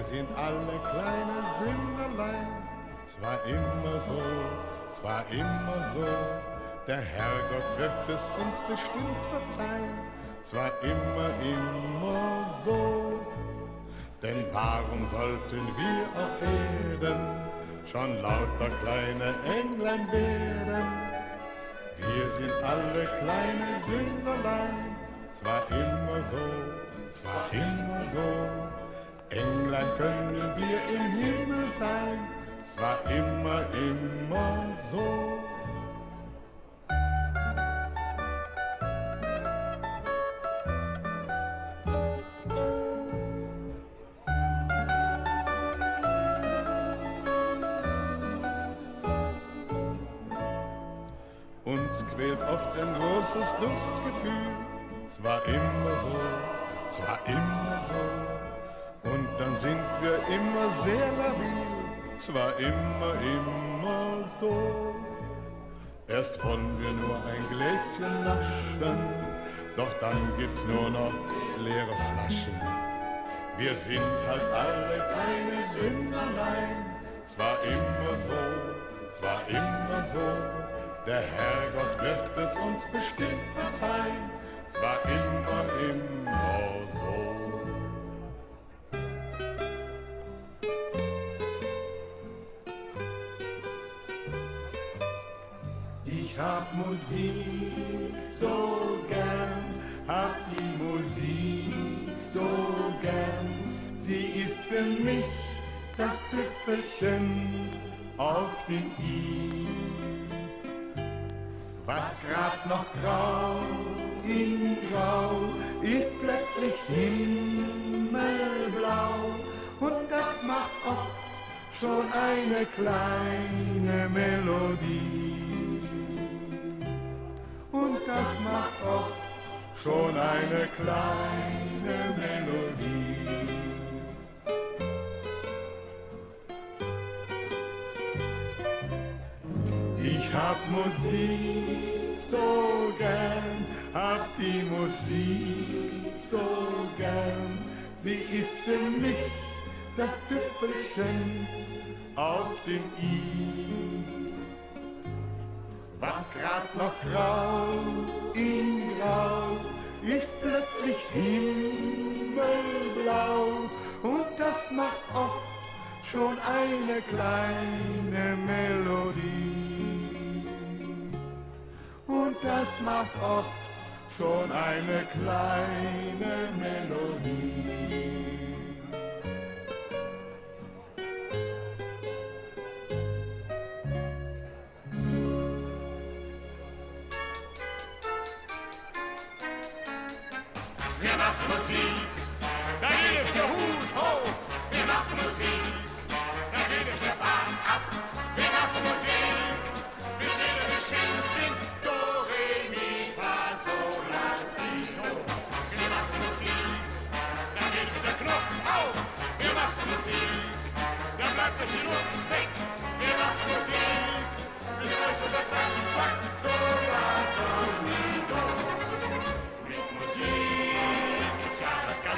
Wir sind alle kleine Sünderlein. Es war immer so, es war immer so. Der Herrgott wird es uns bestimmt verzeihen. Es war immer so. Denn warum sollten wir auf Erden schon lauter kleine Englein werden? Wir sind alle kleine Sünderlein. Es war immer so, es war immer so. Englein können wir im Himmel sein. Es war immer so. Uns quält oft ein großes Durstgefühl. Es war immer so, es war immer so. Und dann sind wir immer sehr labil. Es war immer so. Erst wollen wir nur ein Gläschen naschen, doch dann gibt's nur noch leere Flaschen. Wir sind halt alle kleine Sünderlein. Es war immer so, es war immer so. Der Herrgott wird es uns bestimmt verzeihen. Es war immer so. Ich hab Musik so gern, hab die Musik so gern. Sie ist für mich das Tüpfelchen auf dem I. Was grad noch grau in Grau ist plötzlich himmelblau. Und das macht oft schon eine kleine Melodie. Und das macht oft schon eine kleine Melodie. Ich hab Musik so gern, hab die Musik so gern. Sie ist für mich das Tüpfelchen auf dem I. Was grad noch grau in Grau ist plötzlich himmelblau. Und das macht oft schon eine kleine Melodie. Und das macht oft schon eine kleine Melodie. Wir machen Musik, da geht der Hut hoch. Wir machen Musik, da geht der Bahn ab. Wir machen Musik, bis jeder bestimmt sind. Do, re, mi, fa, sol, la, si, do. Wir machen Musik, da geht der Knopf auf. Wir machen Musik, da bleibt die Luft weg. Wir machen Musik, bis heute der Klang packt. Do, la, sol, mi, do. Mit Musik ist ja das Ganze.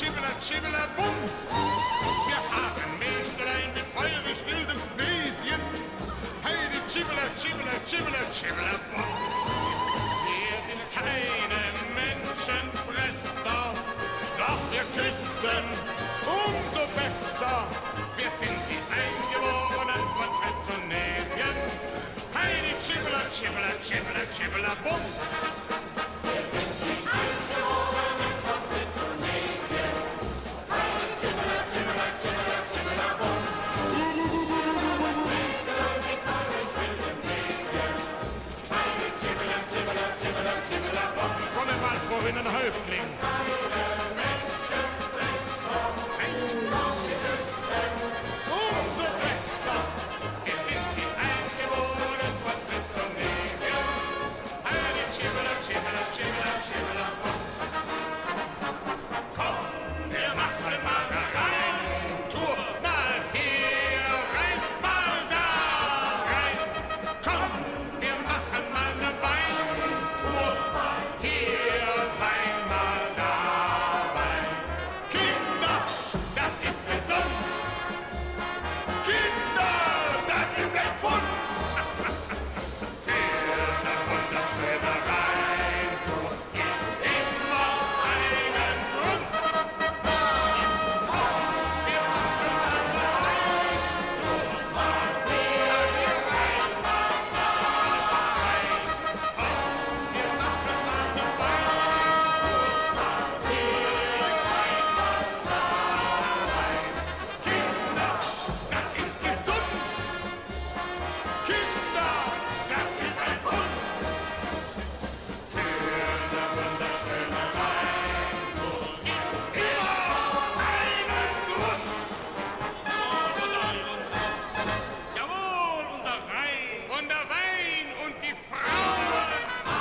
Schibbler, Schibbler, Bumm. Wir haben Mägdlein mit feurig wildem Wesen. Heidi, Schibbler, Schibbler, Schibbler, Schibbler, Bumm. Wir sind keine Menschenfresser, doch wir küssen umso besser. Wir sind die Eingeborenen von Petzonesien. Heidi, Schibbler, Schibbler, Schibbler, Schibbler, Bumm. Wir sind die Eingeborenen von Petzonesien. Heidi, Schibbler, Schibbler, Schibbler, Schibbler, Bumm. Mägdlein mit feurig wildem Wesen. Heidi, Schibbler, Schibbler, Schibbler, Schibbler, Bumm. Komme mal vor wie ein Häuptling. Keine Menschenfresser, doch wir küssen Umso besser. Wir sind die Eingeborenen von Petzonesien. Heidi, Schibbler, Schibbler, Schibbler, Schibbler, Bumm. Komm, wir machen mal da rein. Tour, mal hier rein, mal da rein. Komm, wir machen mal eine Weintour. Mal hier rein, mal da rein. Kinder, Das ist gesund, Kinder, das ist ein Pfund. Für eine wunderschöne Weintour gibt's immer einen Grund. Wir machen mal eine Weintour. Mal hier rein, mal da rein. Wir machen mal eine Weintour. Mal hier rein, mal da rein. Kinder, Das ist gesund, Kinder, das ist ein Pfund. Für eine wunderschöne Weintour gibt's immer einen Grund. Jawohl, unser Rhein. und der Wein und die Frauen.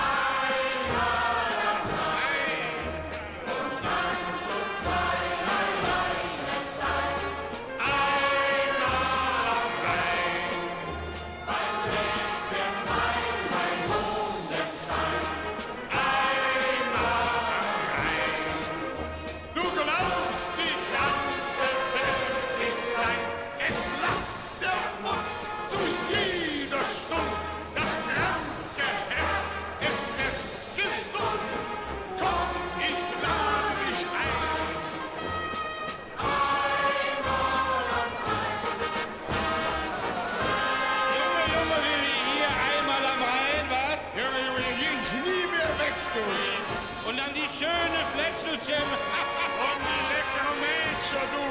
Du glaubst, die Ganze Welt ist dein, es lacht der Mund zu jeder Stunde. Das kranke Herz, es wird gesund. Komm, ich lade dich ein. Junge, Junge, Willi, hier einmal am Rhein, was? Junge, Junge, hier, ich nie mehr weg, du. Und dann die schöne Fläschelchen. Und die leckere Mädchen, du.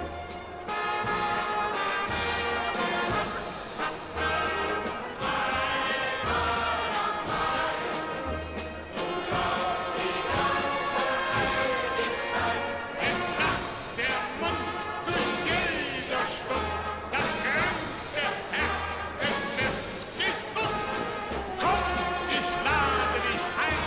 Es lacht der Mund zu jeder Stunde. Das kranke Herz, es wird gesund. Komm, ich lade dich ein.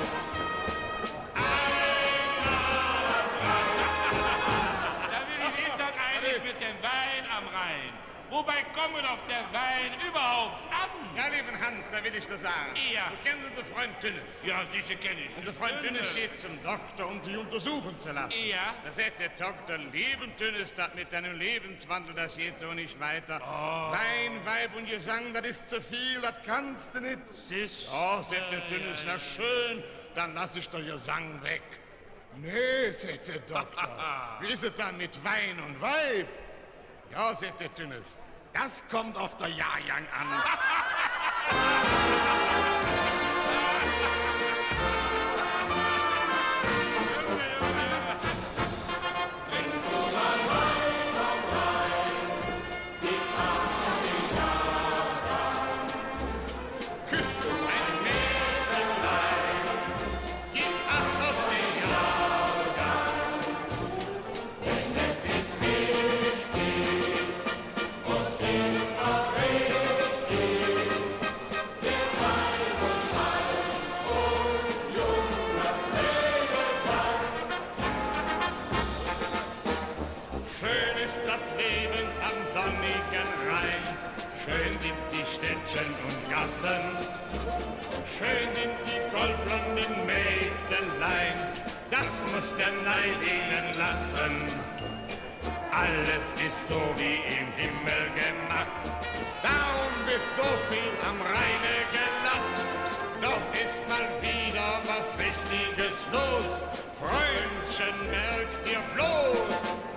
Da Willi, wie ist das eigentlich mit dem Wein am Rhein? Wobei kommt doch der Wein überhaupt an? Ja, lieben Hans, da will ich das sagen. Ja. Du kennst unseren Freund Tünnes. Ja, sicher kenne ich. Unser Freund Tünnes geht zum Doktor, um sich untersuchen zu lassen. Ja. Da sagt der Doktor, lieben Tünnes, das mit deinem Lebenswandel, das geht so nicht weiter. Wein, Weib und Gesang, das ist zu viel, das kannst du nicht. Sis. Oh, sagt der Tünnes, na schön, dann lass ich doch Gesang weg. Nee, sagt der Doktor. Wie ist es dann mit Wein und Weib? Ja, sagt der Tünnes, das kommt auf der Jahrgang an. Küsst du ein Mädchenlein, gib Acht auf den Jahrgang. Denn es ist wichtig und immer richtig. Der Wein muss alt und jung das Leben sein. Schön ist das Leben am sonnigen Rhein. Schön sind die Städtchen und Gassen. Schön sind die goldblonden Mägdelein. das muss der Neid ihnen lassen. Alles ist so wie im Himmel gemacht, darum wird so viel am Rheine gelacht. Doch ist mal wieder was Wichtiges los, Freundchen, merkt ihr bloß.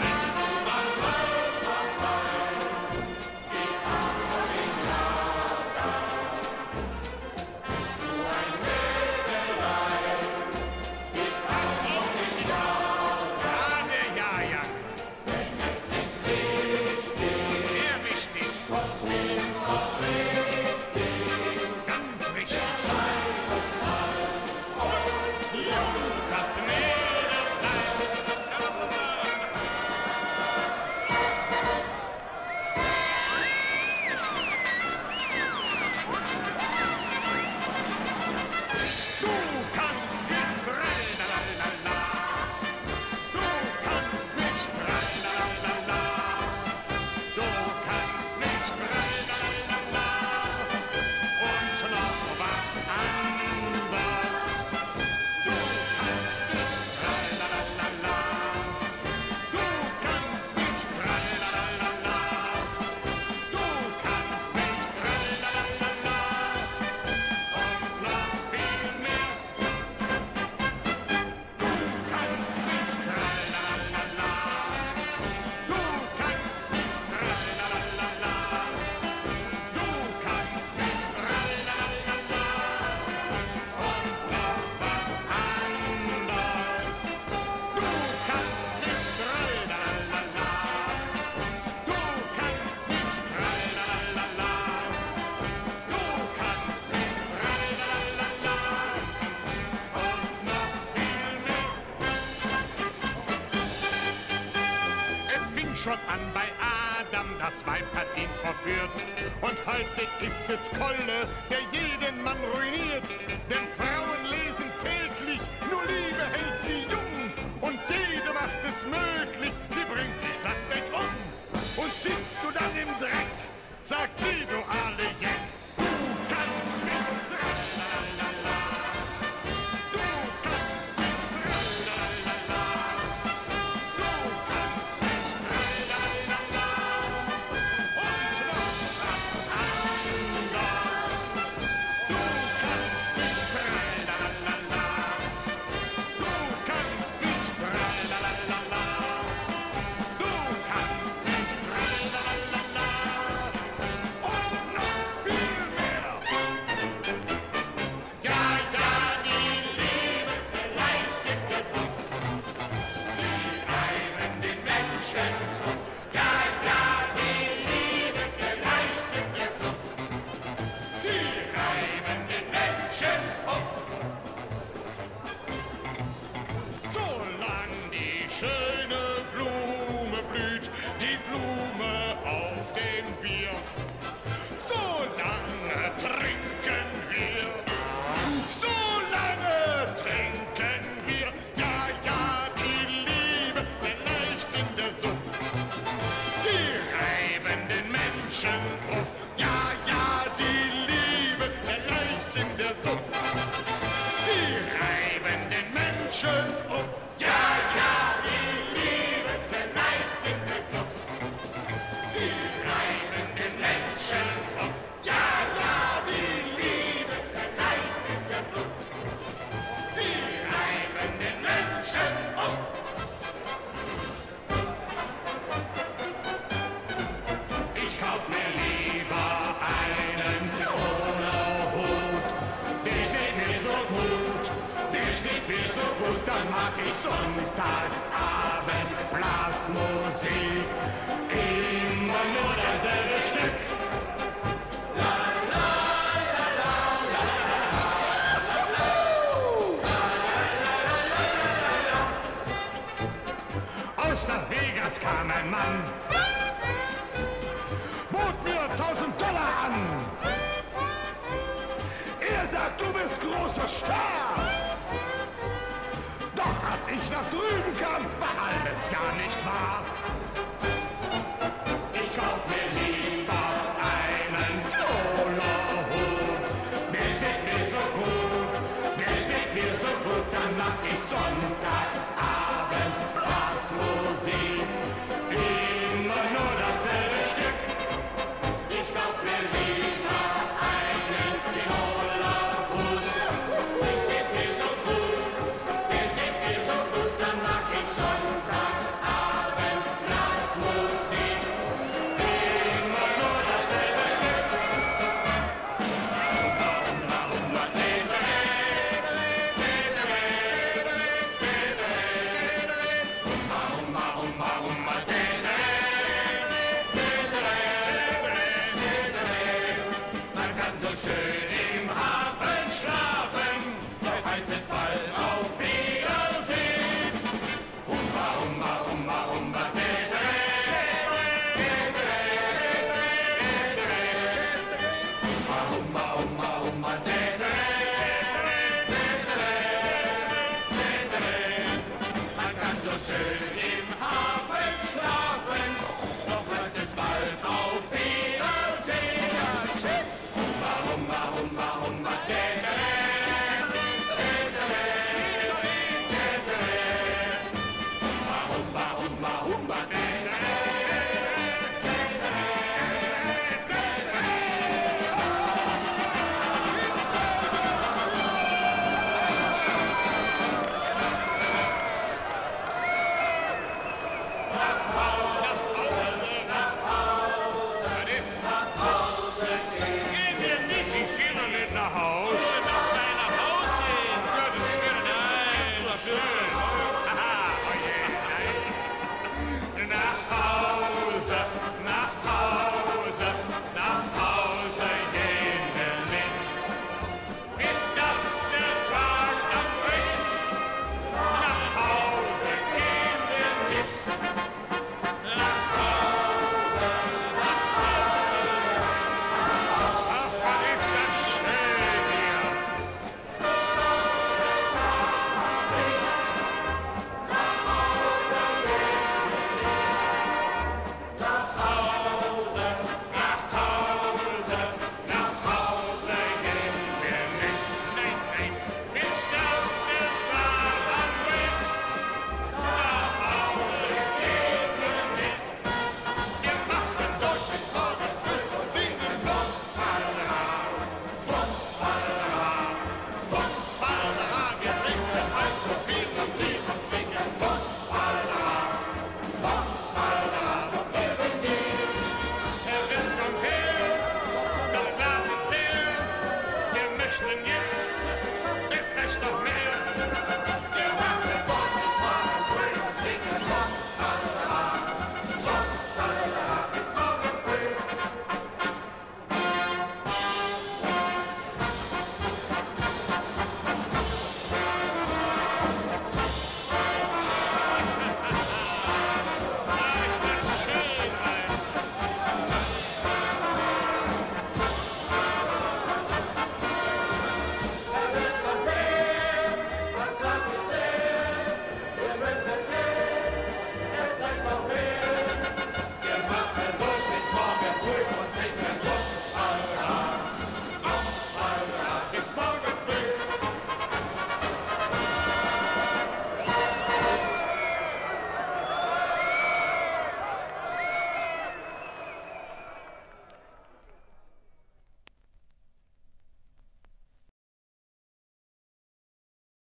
Schon an bei Adam, das Weib hat ihn verführt. Und heute ist es Kolle, der jeden Mann ruiniert. Denn Frauen lesen täglich, nur Liebe hält sie jung. Und jede macht es möglich, sie bringt dich glatt weg um. Und sitzt du dann im Dreck, sagt sie, du alle Jeck. Du kannst nicht tralalala. Du kannst nicht tralalala. Du kannst nicht tralalala. Und noch was anderes. Du kannst nicht tralalala. Du kannst nicht tralalala. Du kannst nicht tralalala. Und noch viel mehr. Ja, ja, die Liebe verleitet der Sucht. Die reiben den Menschen. Ja, ja, die Liebe verleitet der Sucht. Die reiben den Menschen auf. Solang die schöne Blume blüht, die Blume auf dem Bier, solange trinken wir, solange trinken wir. Ja, ja, die Liebe, der Leichtsinn der Sucht, die reiben den Menschen auf. Ja, ja, die Liebe, der Leichtsinn der Sucht, die reiben den Menschen auf. Ja, ja, die Liebe, der Leichtsinn der Sucht, die reiben den Menschen auf. Ja, ja, die Liebe, der Leichtsinn der Sucht, die reiben den Menschen auf. Ich kauf mir lieber einen Donauhut, der steht mir so gut, der steht mir so gut, dann mach ich Sonntagabend Blasmusik, immer nur dasselbe Stück. Aus Las Vegas kam ein Mann, bot mir $1000 an. Er sagt, du bist großer Star. Doch als ich nach drüben kam, war alles gar nicht wahr.